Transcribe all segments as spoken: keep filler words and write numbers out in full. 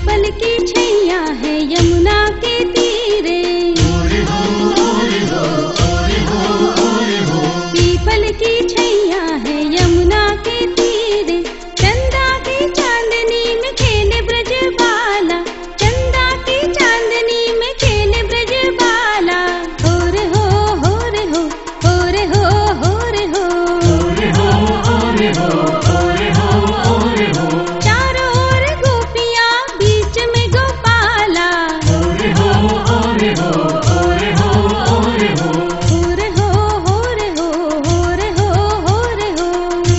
पीपल की छैया है यमुना के तीरे। पीपल की छैया है यमुना के तीरे। चंदा की चांदनी में खेले ब्रज बाला। चंदा की चांदनी में खेले ब्रज बाला। हो रे हो हो रे हो हो रे हो हो रे हो हो रे हो हो रे हो। चारों ओर गोपियां बीच में गोपाला। हो रे हो हो रे हो हो रे हो हो रे हो हो रे हो हो रे हो हो रे हो हो रे हो।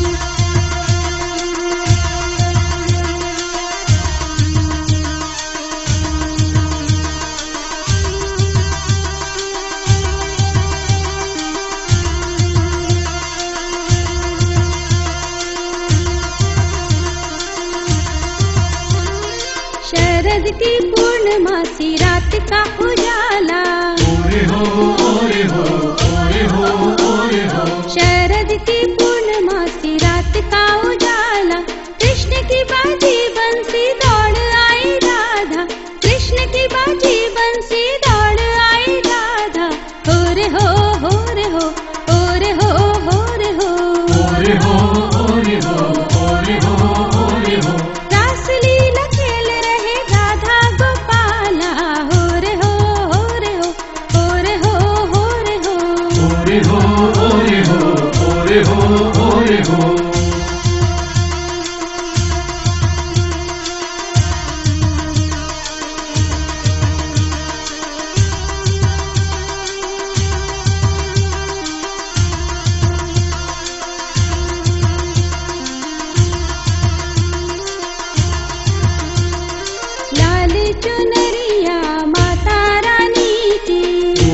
शरद की पूर्णमासी रात का उजाला। शरद की पूर्णमासी रात का उजाला। कृष्ण की बाजी बंसी दौड़ आई राधा। कृष्ण की बाजी बंसी दौड़ आई राधा। हो रे हो हो रे हो हो रे हो हो रे हो हो रे हो हो रे हो हो रे हो हो रे हो। रासलीला खेल रहे राधा गोपाला। हो रे हो हो रे हो हो रे हो हो रे हो हो रे हो हो रे हो हो रे हो हो रे हो। लाल चुनरिया माता रानी की।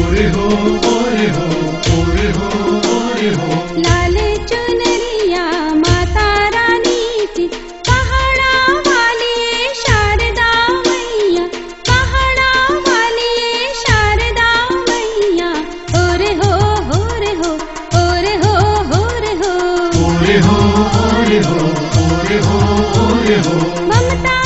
लाल चुनरिया माता रानी की। पहाड़ा वाली शारदा मैया। पहाड़ा वाली शारदा मैया। हो रे हो हो रे हो हो रे हो हो रे हो हो रे हो हो रे हो हो रे हो हो रे हो। ममता